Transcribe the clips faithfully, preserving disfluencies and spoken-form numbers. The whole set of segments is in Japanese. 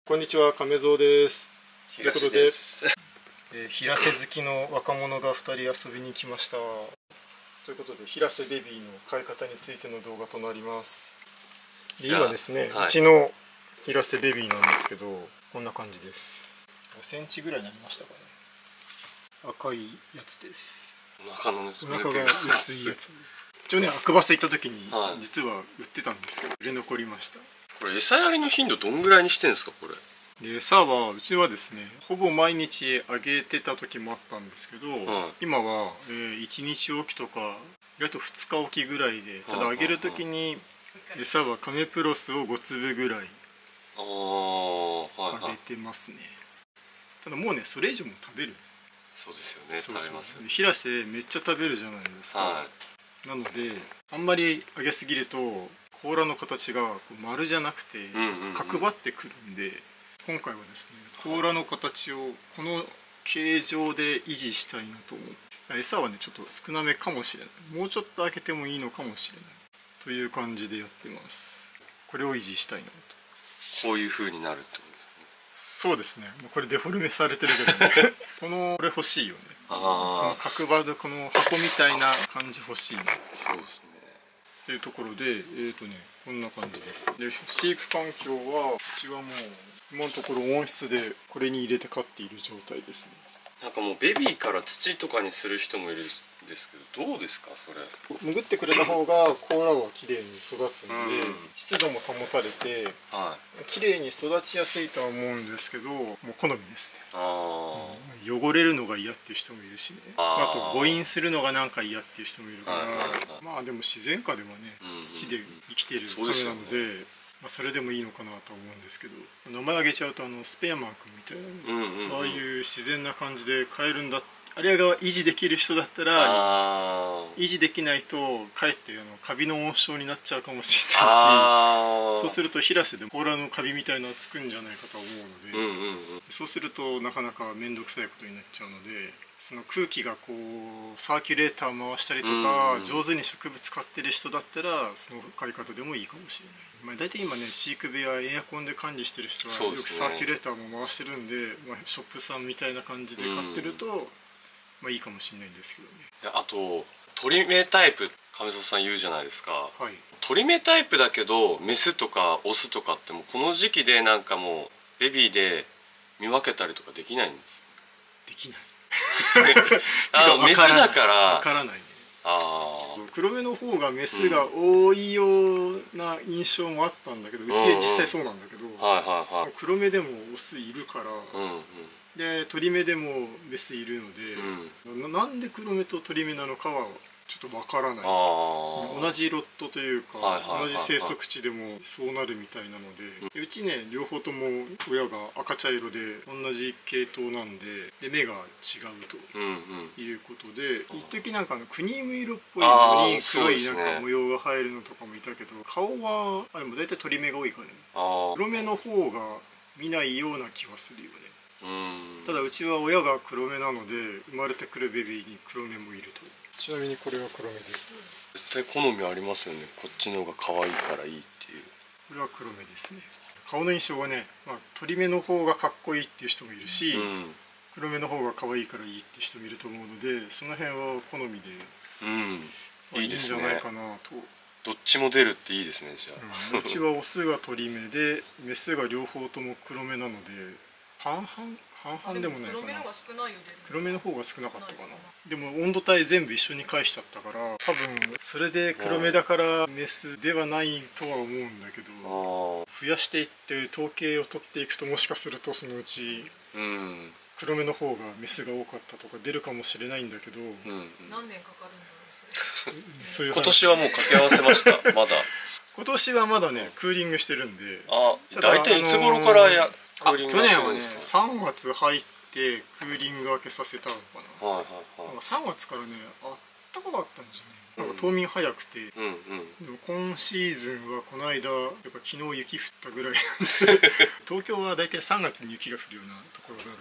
こんにちは、亀蔵です。 ということで、 えー、平瀬好きの若者がふたり遊びに来ました。ということで、平瀬ベビーの飼い方についての動画となります。で今ですね、はい、うちの平瀬ベビーなんですけど、こんな感じです。ごセンチぐらいになりましたかね。赤いやつです。 お腹のお腹が薄いやつ。一応ね、アクバス行った時に、はい、実は売ってたんですけど、売れ残りました。 これ餌やりの頻度どんぐらいにしてんですかこれ。 で餌はうちはですね、ほぼ毎日あげてた時もあったんですけど、うん、今は、えー、いちにちおきとか意外とふつかおきぐらいで、ただあげる時に餌はカメプロスをごつぶぐらいあげてますね。ただもうね、それ以上も食べる。 そうですよね、食べますよね。 平瀬めっちゃ食べるじゃないですか、はい、なのであんまりあげすぎると甲羅の形が丸じゃなくて角張ってくるんで、今回はですね、甲羅の形をこの形状で維持したいなと思う。餌はね、ちょっと少なめかもしれない。もうちょっとあげてもいいのかもしれないという感じでやってます。これを維持したいなと。 こういう風になるってことですね。 そうですね。もうこれデフォルメされてるけどねこのこれ欲しいよね。あこの角張でこの箱みたいな感じ欲しいね。 そうですね。 というところで、えーとね、こんな感じです。で飼育環境はうちはもう今のところ温室でこれに入れて飼っている状態ですね。 なんかもうベビーから土とかにする人もいるんですけど、どうですかそれ。 潜ってくれた方が甲羅はきれいに育つので、うん、湿度も保たれて、はい、きれいに育ちやすいとは思うんですけど、もう好みですね。あ、うん、汚れるのが嫌っていう人もいるしね、あ, あと誤飲するのがなんか嫌っていう人もいるから、はいはいはい、まあでも自然界でもね、うん、土で生きているカメなので、まあそれでもいいのかなと思うんですけど、名前あげちゃうとあのスペアマン君みたいな、ああいう自然な感じで飼えるんだって、あれが維持できる人だったら維持できないとかえってあのカビの温床になっちゃうかもしれないし、そうすると平瀬で甲羅のカビみたいなのがつくんじゃないかと思うので、そうするとなかなか面倒くさいことになっちゃうので、その空気がこうサーキュレーター回したりとか上手に植物飼ってる人だったらその飼い方でもいいかもしれない。まあ、大体今ね、飼育部屋エアコンで管理してる人はよくサーキュレーターも回してるんで、まあ、ショップさんみたいな感じで飼ってるとまあいいかもしれないんですけどね。 あと鳥目タイプ、亀蔵さん言うじゃないですか、はい、鳥目タイプだけどメスとかオスとかってもうこの時期でなんかもうベビーで見分けたりとかできないんです。 できないあメスだからわからないね。あ黒目の方がメスが多いような印象もあったんだけど、うん、うちで実際そうなんだけど、黒目でもオスいるから、うんうん、で鳥目でもメスいるので、うん、な, なんで黒目と鳥目なのかはちょっとわからない。同じロットというか同じ生息地でもそうなるみたいなので、うん、うちね両方とも親が赤茶色で同じ系統なんで、で目が違うということで、うんうん、一時なんかのクニーム色っぽいのに黒いなんか模様が入るのとかもいたけど、顔はあれも大体鳥目が多いからね、黒目の方が見ないような気はするよね。うん、ただうちは親が黒目なので生まれてくるベビーに黒目もいると。ちなみにこれは黒目ですね。 絶対好みありますよね。こっちの方が可愛いからいいっていう。 これは黒目ですね。顔の印象はね、まあ、鳥目の方がかっこいいっていう人もいるし、うん、黒目の方が可愛いからいいっていう人もいると思うので、その辺は好みで、うん、まあ、いいんじゃないかなと。 どっちも出るっていいですね。じゃあ、うん、うちはオスが鳥目でメスが両方とも黒目なので半々半々でもないかな。黒目の方が少なかったかな。でも温度帯全部一緒に返しちゃったから、多分それで黒目だからメスではないとは思うんだけど、増やしていって統計を取っていくと、もしかするとそのうち黒目の方がメスが多かったとか出るかもしれないんだけど、うん、 何年かかるんだろうそれ。 そういう今年はもう掛け合わせましたまだ今年はまだねクーリングしてるんで。 あ、大体いつ頃からや、 あ、去年はねさんがつ入ってクーリング明けさせたのかな。はいはいはい。さんがつからねあったかかったんですよね。なんか冬眠早くて、うんうん、でも今シーズンはこの間というか昨日雪降ったぐらいなんで東京は大体さんがつに雪が降るようなところがあるので、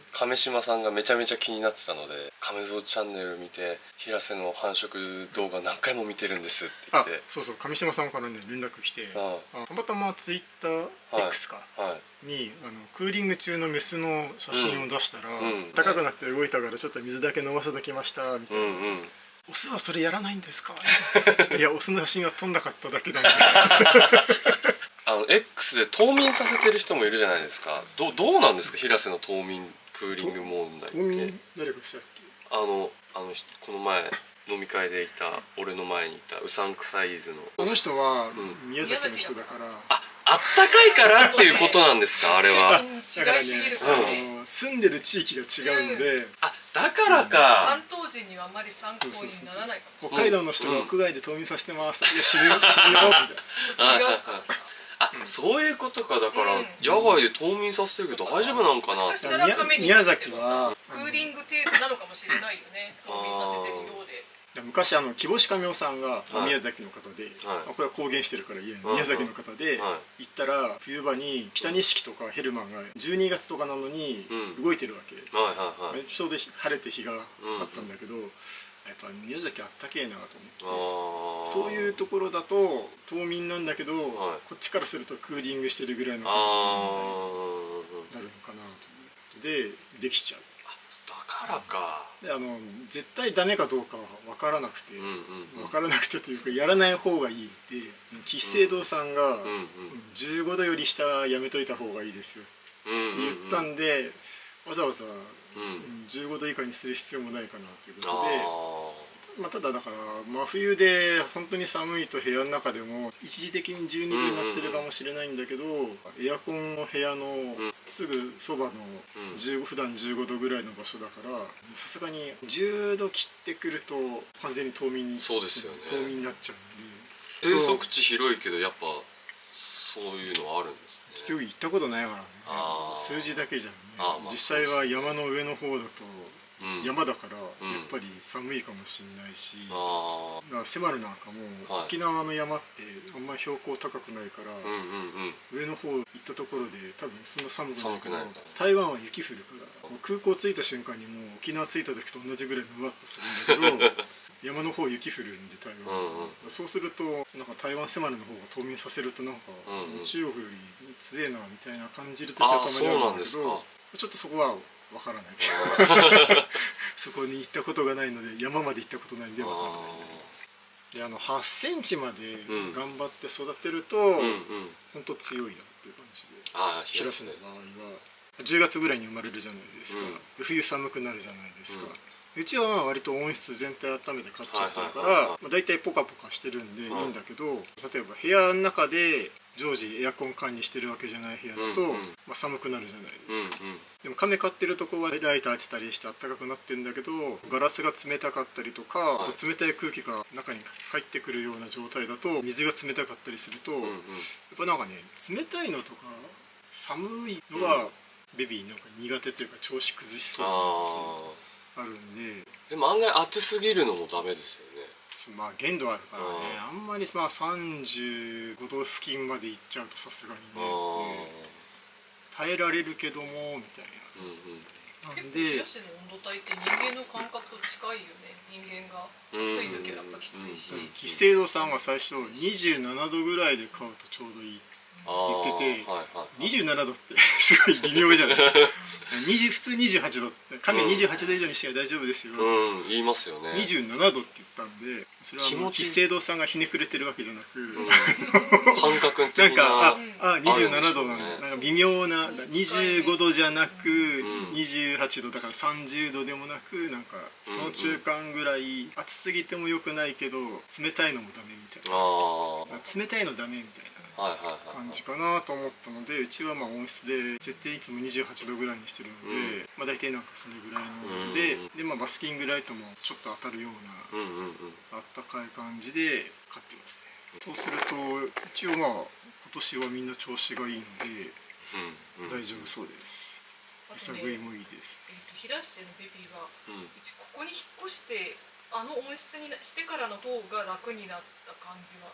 亀島さんがめちゃめちゃ気になってたので「亀蔵チャンネル見て平瀬の繁殖動画何回も見てるんです」って言って、 そうそう、亀島さんからね連絡来て、 あたまたまツイッター X か、はい、にあのクーリング中のメスの写真を出したら、うん、高くなって動いたからちょっと水だけ飲ませときましたみたいな、うんうん、オスはそれやらないんですかいやオスの写真は撮んなかっただけなんであの X で冬眠させてる人もいるじゃないですか。ど, どうなんですか平瀬の冬眠クーリング問題って。冬眠誰かしたっけ。 あのあのこの前飲み会でいた俺の前にいたうさんくさい伊豆のあの人は宮崎の人だから、うん、 ああったかいからっていうことなんですかあれは。 だからね、うん、住んでる地域が違うので、うん、 あだからか、 関東人にはあんまり参考にならないかもしれない。 北海道の人が屋外で冬眠させてます、うん、いや死ぬよ死ぬよみたいな違うからさあ、うん、そういうことか。だから、うん、野外で冬眠させてるけど大丈夫なんかな。 もしかしたら宮崎はクーリング程度なのかもしれないよね、冬眠させてるようで。 昔あの木星神夫さんが宮崎の方で、はい、これは公言してるから言えない、宮崎の方で、はい、行ったら冬場に北錦とかヘルマンがじゅうにがつとかなのに動いてるわけ、うんはいはいはい、ちょうど晴れて日があったんだけど、うん、やっぱ宮崎あったけえなと思って、そういうところだと冬眠なんだけど、はい、こっちからするとクーリングしてるぐらいの感じになるのかなと思ってでできちゃう。 だからか。 であの絶対ダメかどうかは分からなくて、分からなくてというかやらない方がいいって吉星堂さんがじゅうごどより下はやめといた方がいいですよって言ったんで、わざわざじゅうごど以下にする必要もないかなということで。まあ、ただだから真冬で本当に寒いと部屋の中でも一時的にじゅうにどになってるかもしれないんだけど、エアコンの部屋のすぐそばのじゅうご普段じゅうごどぐらいの場所だからさすがにじゅうど切ってくると完全に冬眠に、 そうですよね、 冬眠になっちゃうんで。生息地広いけどやっぱそういうのはあるんですね。 結局行ったことないからね、数字だけじゃんね。実際は山の上の方だと山だからやっぱり寒いかもしれないし、だからセマルなんかも沖縄の山ってあんまり標高高くないから上の方行ったところで多分そんな寒くないけど、台湾は雪降るから空港着いた瞬間にもう沖縄着いた時と同じぐらいムワッとするんだけど山の方雪降るんで台湾、うんうん、そうするとなんか台湾セマルの方が冬眠させるとなんか、うんうん、中国より強えなみたいな感じる時はたまにあるんだけど、ちょっとそこは分からないそこに行ったことがないので山まで行ったことないんで分からないで、あのはちセンチまで頑張って育てると、うんうん、本当強いなっていう感じで、 あ平瀬の場合はじゅうがつぐらいに生まれるじゃないですか、うん、冬寒くなるじゃないですか、うん、うちは割と温室全体温めて飼っちゃってるからだいたいポカポカしてるんでいいんだけど、例えば部屋の中で常時エアコン管理してるわけじゃない部屋だと、うんうん、まあ、寒くなるじゃないですか、うんうん、でも亀飼ってるとこはライター当てたりしてあったかくなってるんだけどガラスが冷たかったりとか、はい、あと冷たい空気が中に入ってくるような状態だと水が冷たかったりすると、うんうん、やっぱなんかね冷たいのとか寒いのは、うん、ベビーなんか苦手というか調子崩しそうなあるんで、 でも案外暑すぎるのもダメですよね。 まあ限度あるからね、あんまりまあさんじゅうごど付近まで行っちゃうとさすがにね耐えられるけどもみたいな、 うんうん、なんで結構冷やしの温度帯って人間の感覚と近いよね。人間が暑い時はやっぱきついし、 紀星堂さんが最初にじゅうななどぐらいで飼うとちょうどいいって言ってて、はいはい、にじゅうななどってすごい微妙じゃないにじゅう普通にじゅうはちど亀にじゅうはちど以上にしては大丈夫ですよ、 うん、言いますよね。 にじゅうななどって言ったんでそれは紀星堂さんがひねくれてるわけじゃなく、うん、 感覚的ななんかああにじゅうななどなんだ、ね、なんか微妙なにじゅうごどじゃなく、うん、にじゅうはちどだからさんじゅうどでもなくなんかその中間ぐらい暑すぎてもよくないけど冷たいのもダメみたいな、冷たいのダメみたいな感じかなと思ったので、うちはまあ温室で設定いつもにじゅうはちどぐらいにしてるので、うん、まあ大体なんかそれぐらいので、うん、でまあバスキングライトもちょっと当たるような、うんうんうん、あったかい感じで飼ってますね。そうすると一応まあ今年はみんな調子がいいので、うんうん、大丈夫そうです。餌食いもいいです。 えー、と平瀬のベビーは、うん、うちここに引っ越してあの温室にしてからの方が楽になった感じはあって。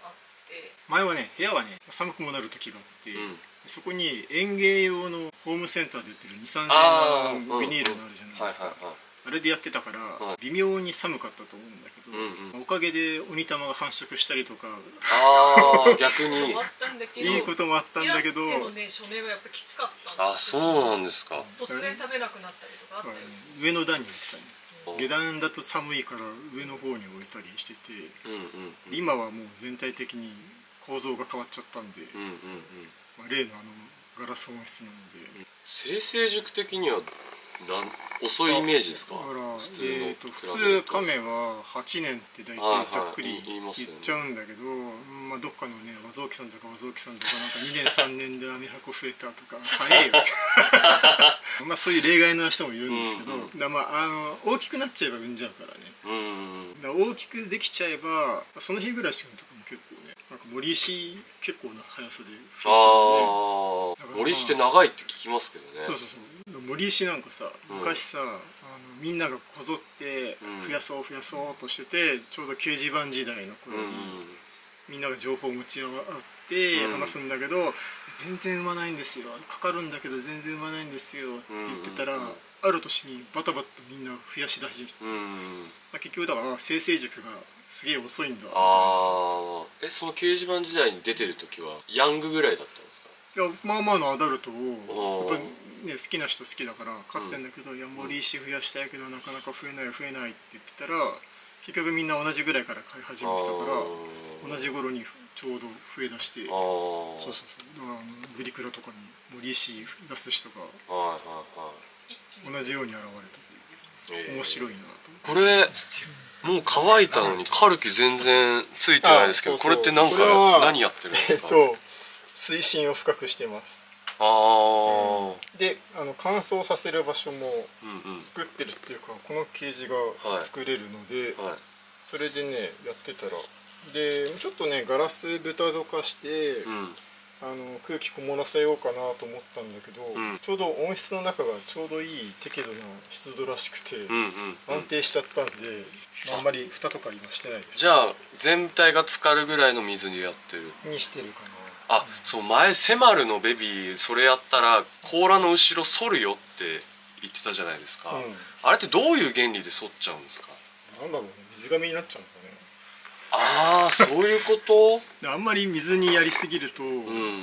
て、 前はね部屋はね寒くもなる時があって、うん、そこに園芸用のホームセンターで売ってるにさんぜんえんのビニールのあるじゃないですか。あれでやってたから微妙に寒かったと思うんだけど、うんうん、おかげで鬼玉が繁殖したりとか、 ああ逆にいいこともあったんだけど、 ピラッセのね初年はやっぱきつかったんだ。あ、そうなんですか。 突然食べなくなったりとかあったよね。 上の段に置いてたね。下段だと寒いから上の方に置いたりしてて、うんうんうん、今はもう全体的に構造が変わっちゃったんで、うんうんうん、まあ、例のあのガラス温室なので、 生成熟的にはなん遅いイメージですか。 だから普通の、えー、と普通亀ははちねんって大体ざっくり言っちゃうんだけど、まあどっかのね和蔵木さんとか和蔵木さんとかなんかにねんさんねんで網箱増えたとか早いよってまあそういう例外の人もいるんですけど、うんうん、だまああの大きくなっちゃえば産んじゃうからね、うんうん、だ大きくできちゃえばその日暮らし君とかも結構ね、なんか森石結構な速さで増えてたよね。森石って長いって聞きますけどね。 そうそうそう、森石なんかさ、昔さ、うん、あのみんながこぞって増やそう増やそうとしてて、うん、ちょうど掲示板時代の頃に、うん、みんなが情報を持ち合って話すんだけど、うん、全然産まないんですよ、かかるんだけど全然産まないんですよって言ってたら、うん、ある年にバタバタとみんな増やし出し、うん、まあ、結局だから生成熟がすげえ遅いんだ。ああ、え、その掲示板時代に出てる時はヤングぐらいだったんですか。 いや、まあまあのアダルトをやっぱり、ね、好きな人好きだから飼ってんだけど、うん、いや森石増やしたいけどなかなか増えない増えないって言ってたら、結局みんな同じぐらいから飼い始めてたから同じ頃にちょうど増えだして、そうそうそう、だからあのブリクラとかに森石出す人が同じように現れたという、面白いなと。 これもう乾いたのにカルキ全然ついてないですけど、これって何か何やってるんですか。 えっと水深を深くしてます。あ、うん、であの乾燥させる場所も作ってるっていうか、このケージが作れるので、はいはい、それでねやってたら、でちょっとねガラス蓋戸化して、うん、あの空気こもらせようかなと思ったんだけど、うん、ちょうど温室の中がちょうどいい適度な湿度らしくて、うんうんうん、安定しちゃったんで、あんまり蓋とか今してないです。 じゃあ全体が浸かるぐらいの水にやってるにしてるかな。 あ、そう、前セマルのベビーそれやったら甲羅の後ろ反るよって言ってたじゃないですか、うん、あれってどういう原理で反っちゃうんですか。 なんだろうね、水がめになっちゃうのかね。 ああ、そういうことあんまり水にやりすぎると、うん、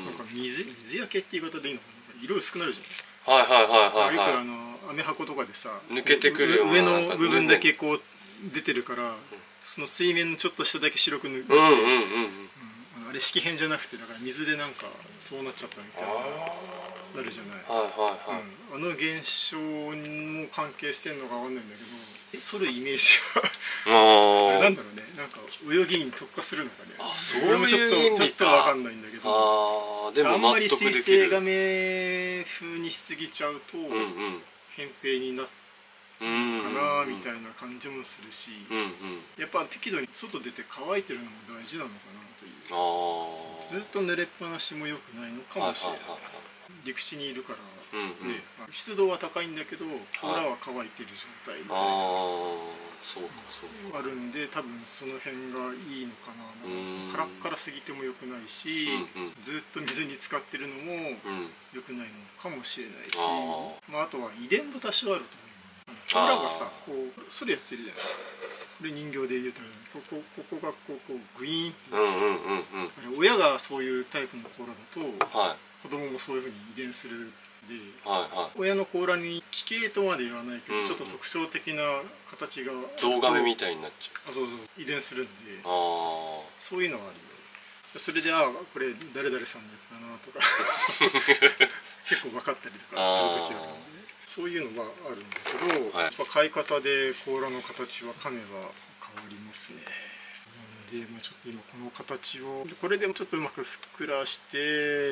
なんか 水, 水焼けって言い方でいいのかな、色薄くなるじゃん。 はいはいはいはい、はい、 よくあのアメ箱とかでさ抜けてくるような上の部分だけこう出てるから、うん、その水面のちょっと下だけ白く抜けて、あれ色変じゃなくて、だから水でなんかそうなっちゃったみたいななるじゃない。はいはいはい、うん、あの現象も関係してんのかわかんないんだけど、え、それイメージはなんだろうね、なんか泳ぎに特化するのかね。 あ、そういうちょっとちょっとわかんないんだけど、 あでもあんまり水生画面風にしすぎちゃうと、うんうん、扁平になってかなみたいな感じもするし、うんうん、やっぱ適度に外出て乾いてるのも大事なのかなという。あ、ずっと濡れっぱなしも良くないのかもしれない。陸地にいるから、うんうん、ね、湿度は高いんだけど甲羅は乾いてる状態みたいな、あ、 そうかそうか、 あるんで、多分その辺がいいのかな。カラッカラすぎても良くないし、うんうん、ずっと水に浸かってるのも良くないのかもしれないし、あ、まあ、あとは遺伝も多少あると思う。甲羅がさ、こう反るやついるじゃない。これ人形で言うたら、ここここがこうこうグイーンって、親がそういうタイプの甲羅だと、はい、子供もそういうふうに遺伝するんで、はいはい、親の甲羅に奇形とまで言わないけど、うんうん、ちょっと特徴的な形がゾウガメみたいになっちゃう。 あ、そうそう、遺伝するんで、あ、そういうのはあるよ。それで、あ、これ誰々さんのやつだなとか結構分かったりとかする時あるんで、そういうのはあるんだけど、はい、やっぱ飼い方で甲羅の形は噛めば変わりますね。なので、まあ、ちょっと今この形をこれでもちょっとうまくふっくらして、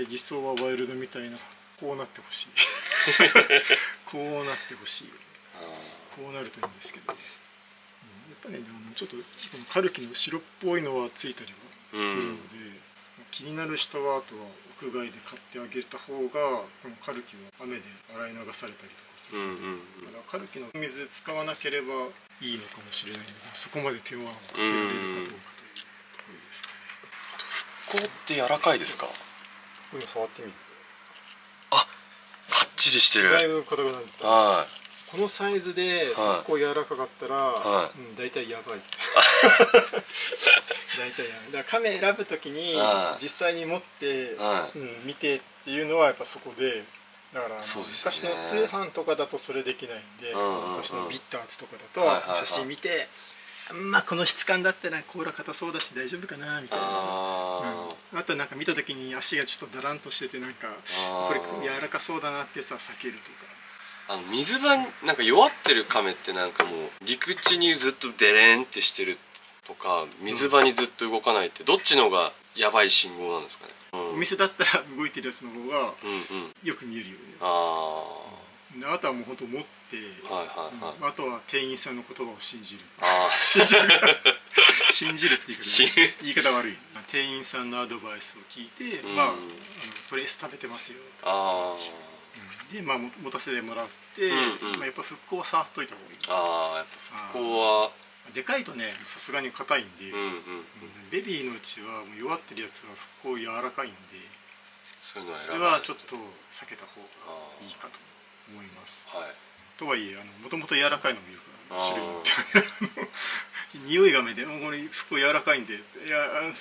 理想はワイルドみたいな、こうなってほしいこうなってほしい、こうなるといいんですけどね。やっぱね、でもちょっとこのカルキの白っぽいのはついたりはするので、うん、気になる人はあとは屋外で買ってあげた方が、このカルキは雨で洗い流されたりとかするので、うんうん、だからカルキの水使わなければいいのかもしれないんだけど、そこまで手間をかけられるかどうかというところですかね。 復甲って柔らかいですか？ 今触ってみる。 あ、かっちりしてる。 だいぶ硬くなった。はい。このサイズで復興柔らかかったら、はい、うん、大体やばい。大体やばい。だから亀選ぶときに実際に持って、はい、うん、見てっていうのはやっぱそこで。だから、ね、昔の通販とかだとそれできないんで、昔のビッターズとかだと写真見て、まあこの質感だったら甲羅硬そうだし大丈夫かなみたいな。あ,、うん、あとなんか見た時に足がちょっとだらんとしててなんかこれ柔らかそうだなってさ避けるとか。 あの水場になんか弱ってる亀ってなんかもう陸地にずっとデレンってしてるとか水場にずっと動かないってどっちの方がやばい信号なんですかね？ うん、お店だったら動いてるやつの方がよく見えるよね。ああ。あとはもう本当持って、はいはいはい、うん、あとは店員さんの言葉を信じる。あ信じる信じるって言い方言い方悪い。店員さんのアドバイスを聞いて、うん、まああのこれ食べてますよと。ああ。でまあ持たせてもらって、うんうん、まあやっぱ復興は触っといた方がいい。ああやっぱ復興は。でかいとねさすがに硬いんで、うんうんうん、ベビーのうちはもう弱ってるやつは復興柔らかいんで、そういうのはそれはちょっと避けた方がいいかと思います。はい、とはいえもともと柔らかいのもいるから種類によっては匂いがめで「これ復興柔らかいんで」いや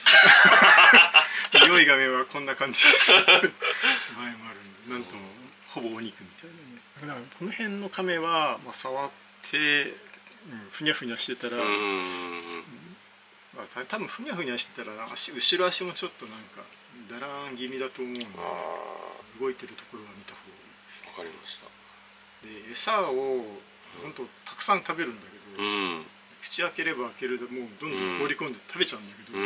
匂いがめはこんな感じです場合もあるんでなんともほぼお肉みたいなね。だからこの辺の亀は、まあ、触ってうん、ふにゃふにゃしてたら、うん、まあ、多分ふにゃふにゃしてたら足後ろ足もちょっとなんかだらん気味だと思うんで動いてるところは見た方がいいです。 わかりました。 で餌を本当たくさん食べるんだけど、うん、口開ければ開けるでもうどんどん放り込んで食べちゃうんだけど、うん、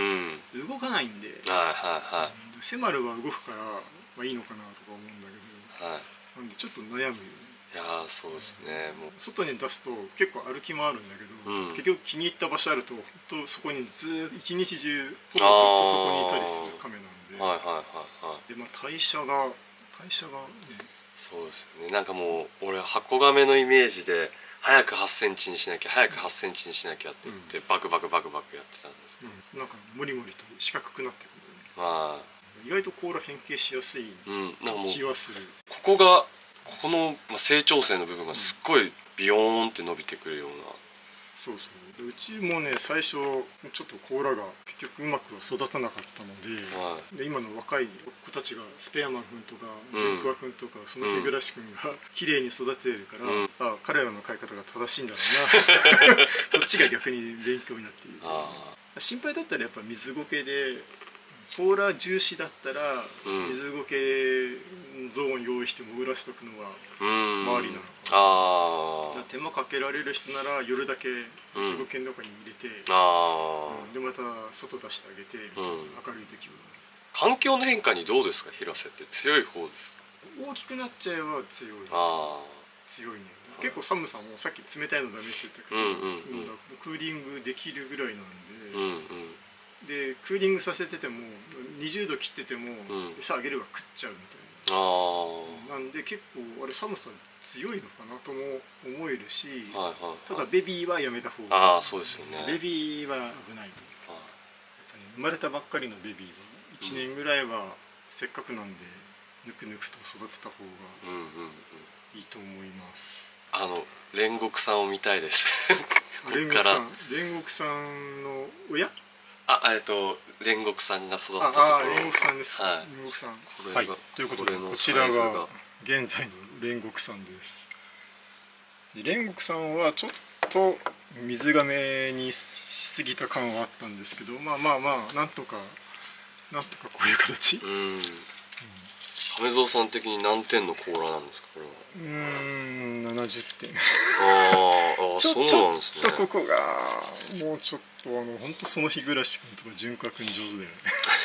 動かないんで、はいはいはい、セマルは動くから、まあ、いいのかなとか思うんだけど、はい、なんでちょっと悩むよね。 いやそうですね。もう外に出すと結構歩き回るんだけど、うん、結局気に入った場所あると本当そこにずっと一日中ほぼずっとそこにいたりする亀なんで、はいはいはいはい。でまあ代謝が代謝がね。 そうですよね。なんかもう俺箱亀のイメージで早くはちセンチにしなきゃ早くはちセンチにしなきゃって言って、うん、バクバクバクバクやってたんですけど、 うん、なんかモリモリと四角くなってくる、ね。まあ意外と甲羅変形しやすい気はする。うん、 ここがここの成長線の部分がすっごいビヨーンって伸びてくるような、うん、 そうそう。うちもね最初ちょっと甲羅が結局うまくは育たなかったので、はい、で今の若い子たちがスペアマン君とか純桑君とかその日暮君が綺麗に育ててるから、うん、あ彼らの飼い方が正しいんだろうなこっちが逆に勉強になっている。心配だったらやっぱ水苔で甲羅重視だったら水苔ゾーン用意して潜らせとくのが周りなのか。ああ。手間かけられる人なら夜だけ水苔の中に入れて、うん、あうん、でまた外出してあげてみたいな、うん、明るい時は。 環境の変化にどうですか平瀬って強い方ですか？ 大きくなっちゃえば強い。あ強いね。結構寒さもさっき冷たいのダメって言ったけど、うんうんうん、クーリングできるぐらいなんで。うんうんでクーリングさせててもにじゅうど切ってても餌あげれば食っちゃうみたいな、うん、なんで結構あれ寒さ強いのかなとも思えるし、はいはいはい、ただベビーはやめた方がいい。あそうですよね。ベビーは危ないね、はい、やっぱね生まれたばっかりのベビーはいちねんぐらいはせっかくなんでぬくぬくと育てた方がいいと思います。 あの煉獄さんを見たいです煉獄さん煉獄さんの親あ、えっと煉獄さんが育ったところ。 ああ、煉獄さんです。はい。煉獄さん。はい。ということでこちらが現在の煉獄さんです。で煉獄さんはちょっと水がめにしすぎた感はあったんですけど、まあまあまあなんとかなんとかこういう形。うん。うん、 亀蔵さん的に何点の甲羅なんですかこれは。 うーん、ななじゅってん。ああ、そうなんですね。 ちょっとここがもうちょっと。あの本当その日暮らし君とか純川君上手だよね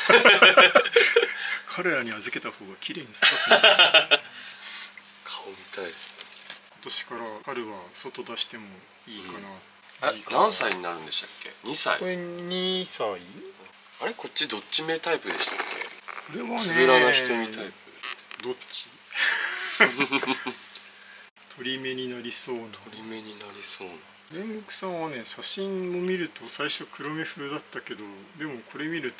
彼らに預けた方が綺麗に育つんだ顔見たいですね。 今年から春は外出してもいいかな、うん、いいかな。何歳になるんでしたっけ？にさい。 これにさい。 あれこっちどっち目タイプでしたっけ？ これはねつぶらな瞳タイプ。 どっち鳥目になりそうな。 鳥目になりそうな。 煉獄さんはね写真も見ると最初黒目風だったけどでもこれ見ると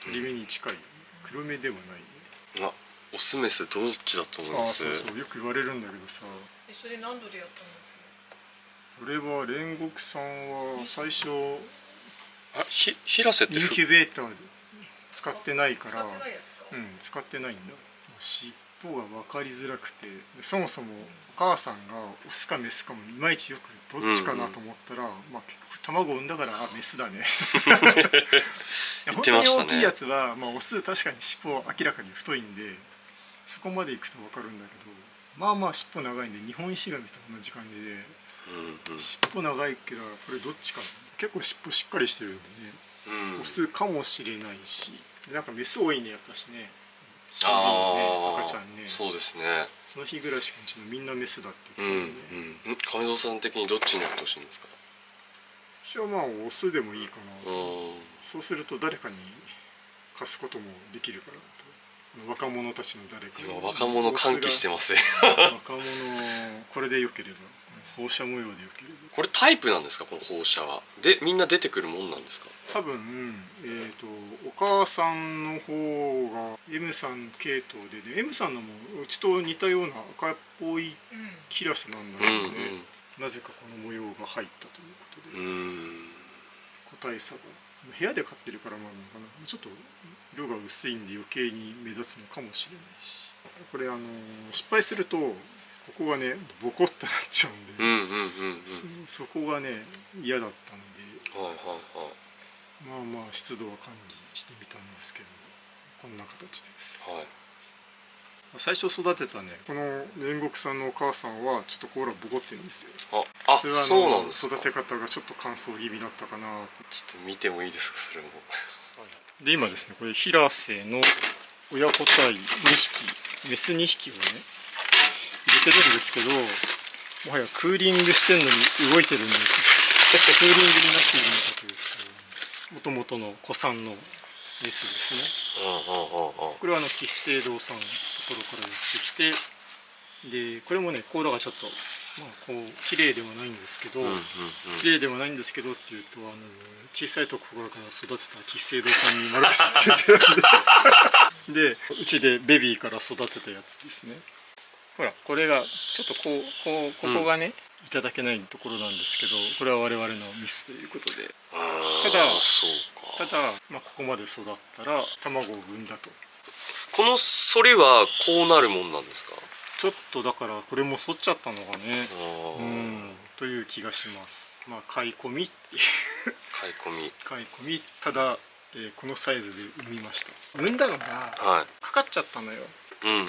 鳥目に近い、黒目ではないね。 あ、オスメスどっちだと思います？ あ、そうそう、よく言われるんだけどさ。 え、それ何度でやったの？ 俺は煉獄さんは最初あ、ひ平瀬ってインキュベーターで使ってないから、 使ってないやつか。 うん、使ってないんだ。尻尾が分かりづらくて、そもそもお母さんがオスかメスかもいまいちよくどっちかなと思ったら、うんうん、まあ結局卵を産んだからあメスだね。本当に大きいやつは、まあ、オス確かに尻尾明らかに太いんでそこまでいくと分かるんだけど、まあまあ尻尾長いんで日本石神と同じ感じで、うんうん、尻尾長いけどこれどっちか結構尻尾しっかりしてるんでね、うん、オスかもしれないし、なんかメス多いねやっぱしね。シービーのね、赤ちゃんね。 そうですね。 その日暮らしくんちのみんなメスだって言ってたよね。 うんうん、亀蔵さん的にどっちになってほしいんですか？ 私はまあオスでもいいかなと。そうすると誰かに貸すこともできるからと。若者たちの誰かに。 今若者歓喜してますよ。 若者これでよければ、放射模様でよければ。 これタイプなんですか、この放射は？でみんな出てくるもんなんですか？ 多分、えーと、お母さんの方が エム さん系統で、で エム さんのもうちと似たような赤っぽいキラスなんだけどね、うんうん、なぜかこの模様が入ったということで、うん、個体差が部屋で飼ってるからもあるのかな、ちょっと色が薄いんで余計に目立つのかもしれないし、これあの失敗するとここがねボコッとなっちゃうんで、そこがね嫌だったんで、はいはいはい、まあまあ湿度は管理してみたんですけど、こんな形です、はい、最初育てたねこの煉獄さんのお母さんはちょっと甲羅ボコってるんですよ。 ああ、それはそうなんですか。 育て方がちょっと乾燥気味だったかなと。 ちょっと見てもいいですか、それも。 で今ですね、これ平瀬の親個体にひきメスにひきをね入れてるんですけど、もはやクーリングしてんのに動いてるんでクーリングになっているのかというと、もともとの古参のメスですね。これはあの吉星堂さんのところからやってきて、でこれもね甲羅がちょっとまあこう綺麗ではないんですけど、綺麗ではないんですけどっていうと、あの小さいところから育てた吉星堂さんに丸く育ててるんででうちでベビーから育てたやつですね。ほらこれがちょっとこうこうここがね、うん、いただけないところなんですけど、これは我々のミスということで、ただそうかただ、まあ、ここまで育ったら卵を産んだと。 この反りはこうなるもんなんですか？ ちょっとだからこれも反っちゃったのがね、うんという気がします。まあ買い込みっていう買い込み買い込みただ、えー、このサイズで産みました。産んだのが、はい、かかっちゃったのよ。うんうんうん、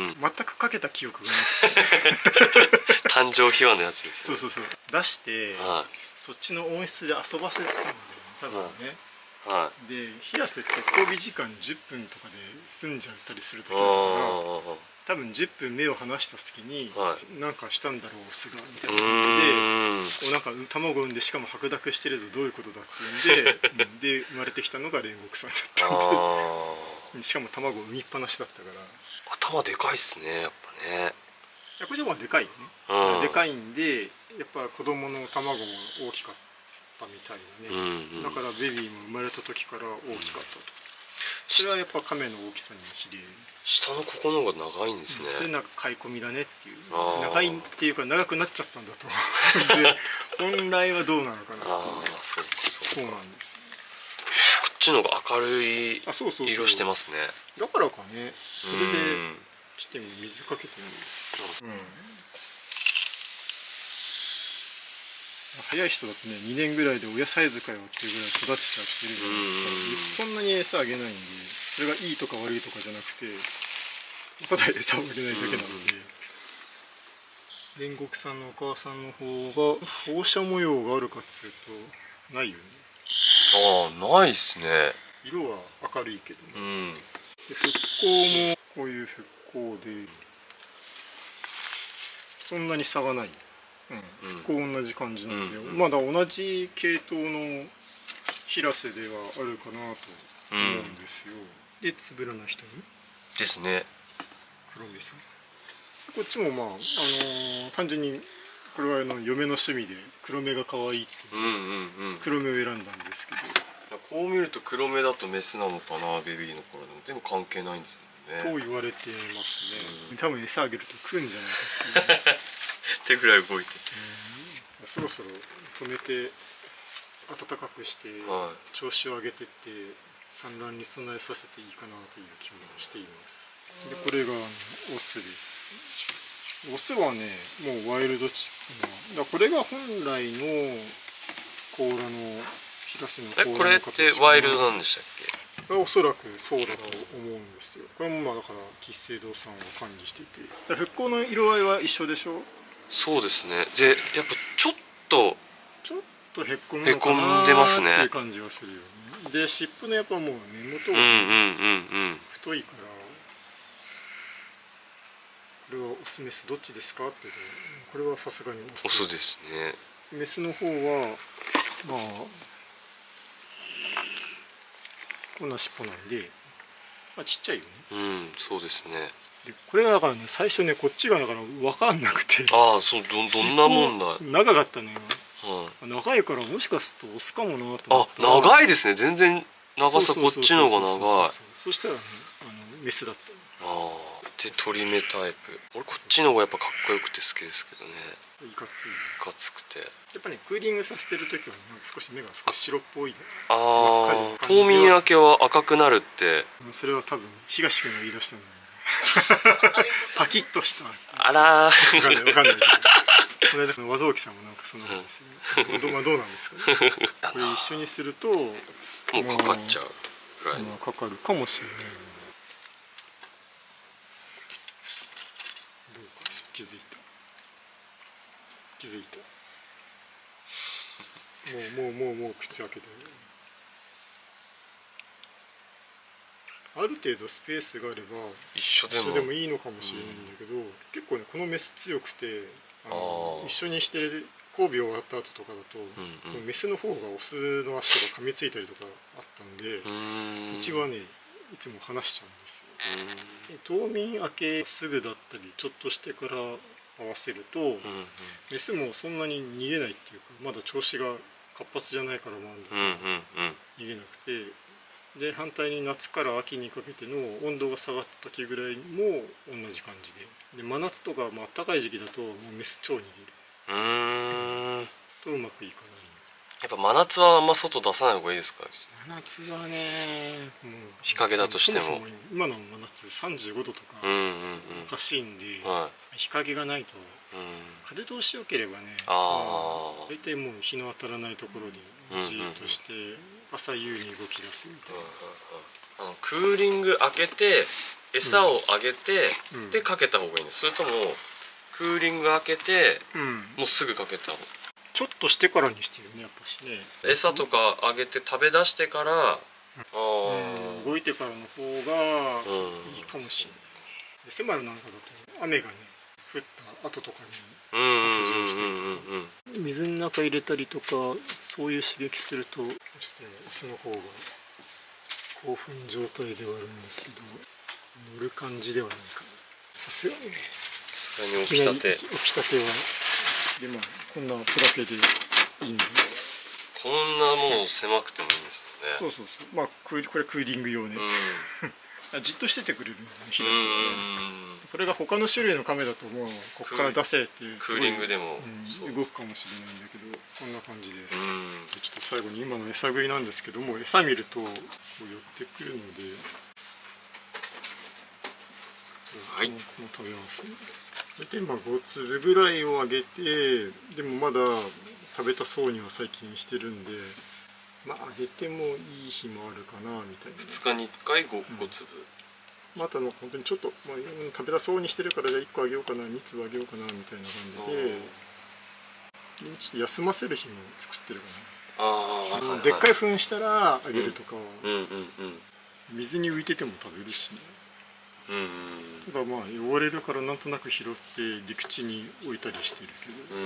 全くかけた記憶がなくて誕生秘話のやつです、 ね、そうそうそう出して、はい、そっちの温室で遊ばせてたんだよ多分ね、はい、で平瀬って交尾時間じゅっぷんとかで済んじゃったりする時あるから、多分じゅっぷん目を離した時に、はい、なんかしたんだろうオスがみたいな感じで、おなんか卵産んでしかも白濁してるぞどういうことだっていうんでで生まれてきたのが煉獄さんだったんでしかも卵産みっぱなしだったから。 頭でかいっすねやっぱね。 いやこれはでかいね、うん、でかいんでやっぱ子供の卵も大きかったみたいだね、うんうん、だからベビーも生まれた時から大きかったと、うん、それはやっぱ亀の大きさに比例、 下のここの方が長いんですね、 うん、それなんか買い込みだねっていう、長いっていうか長くなっちゃったんだとで本来はどうなのかなっていう。あそうかそうかそうなんですよ。 こっちの方が明るい色してますね。 だからかね、それでちょっと今水かけてみる、うん、早い人だとねにねんぐらいで親サイズかよっていうぐらい育てちゃう人いるじゃないですか。そんなに餌あげないんで、それがいいとか悪いとかじゃなくてただ餌をあげないだけなので、煉獄さんのお母さんの方が放射模様があるかっつうとないよね。 ああないっすね。 色は明るいけどね、うん、で復興もこういう復興でそんなに差がない、うん、復興同じ感じなので、うん、まだ同じ系統の平瀬ではあるかなと思うんですよ、うん、でつぶらな瞳ですね。 黒目さんこっちもまあ、あのー、単純にこれはあの嫁の趣味で黒目が可愛いっていう黒目を選んだんですけど、 こう見ると黒目だとメスなのかな、ベビーの頃でも。でも関係ないんですもんね。 と言われてますね、うん、多分餌あげると食うんじゃないかっていう手ぐらい動いて、 うん、そろそろ止めて暖かくして、はい、調子を上げてって産卵に備えさせていいかなという気もしています。でこれがオスです。オスはねもうワイルドチックな、だこれが本来の甲羅のヒラスの甲羅の形。 これってワイルドなんでしたっけ？ おそらくそうだと思うんですよ。これもまあだから吉星堂さんは管理していて、復興の色合いは一緒でしょ。 そうですね。でやっぱちょっとちょっとへっこむのかなっていう感じはするよね。で尻尾のやっぱもう根元が太いから、これはオスメスどっちですかって言うと、これはさすがにオス。 オスですね。 メスの方はまあこんな尻尾なんで、まあ、ちっちゃいよね。 うん、そうですね。 でこれがだからね最初ねこっちがだから分かんなくて、 ああそう、ど, どんなもんだ。 長かったのよ、うん、長いからもしかするとオスかもなと思ったら、 あ長いですね。全然長さこっちの方が長い。 そしたらねあのメスだった。 ああで鳥目タイプ、俺こっちの方がやっぱかっこよくて好きですけどね。 いかつい、 いかつくてやっぱねクーリングさせてる時は、ね、なんか少し目が少し白っぽい、ね、 ああ冬眠明けは赤くなるって。 それは多分東君が言い出したんだよねパキッとしたあらー分かんない分かんないけどこの間和蔵木さんもなんかそんな感じですよね、うん、まあどうなんですかねこれ一緒にするともうかかっちゃうぐらい、 まあ、かかるかもしれない。どうか気づいた気づいたもうもうもうもう口開けて、ある程度スペースがあれば一緒でも一緒でもいいのかもしれないんだけど、うん、結構ねこのメス強くて、あの一緒にしてる交尾終わった後とかだと、うんうん、メスの方がオスの足とか噛みついたりとかあったんで、うちはねいつも離しちゃうんですよ。冬眠明けすぐだったりちょっとしてから合わせると、うんうん、メスもそんなに逃げないっていうか、まだ調子が活発じゃないからもあるんだけど、うんうんうん、逃げなくて、で反対に夏から秋にかけての温度が下がった時ぐらいも同じ感じで、で真夏とか、まあ暖かい時期だともうメス超逃げる。うーんとうまくいかない。 やっぱ真夏はあんま外出さない方がいいですか？ 真夏はね、もう日陰だとしても、 そもそも今の真夏さんじゅうごどとかおかしいんで、はい、日陰がないと、うん、風通し良ければね、あ大体もう日の当たらないところにじーっとして、うんうんうん、朝夕に動き出すみたいな、 うんうんうん、あのクーリング開けて餌をあげて、うん、でかけた方がいいんです？それともクーリング開けて、うん、もうすぐかけた方がちょっとしてからにしてるね、やっぱしね。 餌とかあげて食べ出してから、うん、あうん、動いてからの方がいいかもしれないね。でセマルなんかだと雨がね降った後とかに発情したりとか、水の中入れたりとかそういう刺激すると、ちょっと今オスの方が興奮状態ではあるんですけど、乗る感じではないかな、さすがにね。 さすがに起きたて起きたてはでもこんなプラペでいいんで、 こんなもう狭くてもいいんですよね。そうそうそう、まあこれクーリング用ね、うん、じっとしててくれるんだね、日差しがね。これが他の種類のカメだともうここから出せっていうクーリングでも、 うん、動くかもしれないんだけど、こんな感じです。ちょっと最後に今の餌食いなんですけども、餌見るとこう寄ってくるので、はい、もう食べますね。大体今ごつぶぐらいをあげて、でもまだ食べたそうには最近してるんで、まああげてもいい日もあるかなみたいな。 ふつかにいっかい 5, 5粒、 うん、またの本当にちょっと、まあ、食べたそうにしてるからじゃあいっこあげようかな、に粒あげようかなみたいな感じで、でちょっと休ませる日も作ってるかな。ああ、でっかい糞したらあげるとか、うんうんうんうん、水に浮いてても食べるしね。うんうん、ただまあ汚れるからなんとなく拾って陸地に置いたりしてるけど、うん、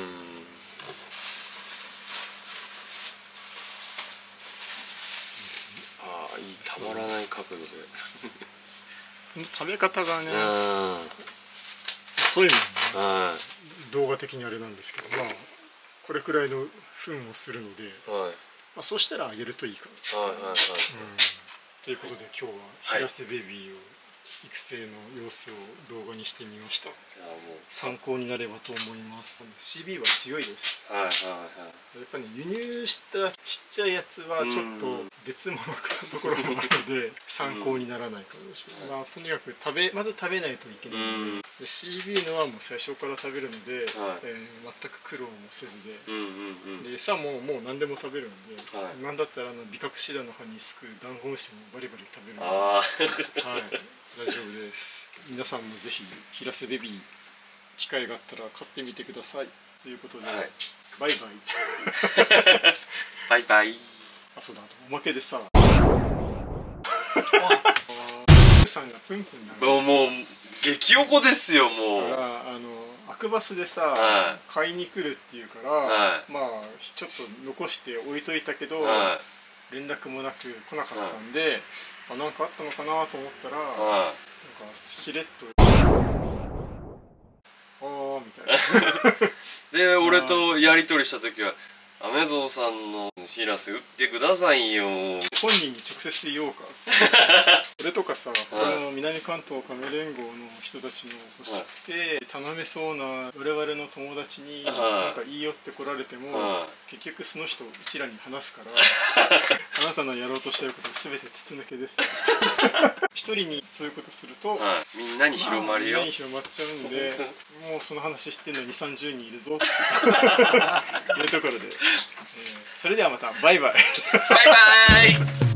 ああいい、たまらない角度で食べ方がね、遅いもんね、動画的にあれなんですけど、まあこれくらいの糞をするので、はい、 まあ、そうしたらあげるといいかな。はいはいはい、うん、ということで今日は平瀬ベビーを育成の様子を動画にしてみました。じゃあもう参考になればと思います。 シービー は強いです。はいはいはい、やっぱり、ね、輸入したちっちゃいやつはちょっと別物なところもあるので参考にならないかもしれない、まあ、とにかく食べまず食べないといけないので、で シービー のはもう最初から食べるので、はい、えー、全く苦労もせずで、で餌ももう何でも食べるので、はい、なんだったらあのビカクシダの葉にすくダンゴムシもバリバリ食べるので、はい、大丈夫です。皆さんもぜひ平瀬ベビー機会があったら買ってみてくださいということで、はい、バイバイバイバイ。 あ、そうだ、おまけでささんがプンプンなる、もう激おこですよ。もうだからあのアクバスでさ、はい、買いに来るっていうから、はい、まあちょっと残して置いといたけど、はい、連絡もなく来なかったんで、はい、あ、なんかあったのかなと思ったら、はい、なんかしれっとあーみたいなで俺とやり取りした時はアメゾウさんの平瀬売ってくださいよ。 本人に直接言おうか俺とかさ、この南関東亀連合の人たちの欲しくて頼めそうな我々の友達になんか言い寄ってこられても、結局その人うちらに話すからあなたのやろうとしてることは全て筒抜けです一人にそういうことするとみんなに広まるよ、 みんなに広まっちゃうんでもうその話知ってんのにさんじゅうにんいるぞっていうところで、えー、それではまたバイバイバイバイ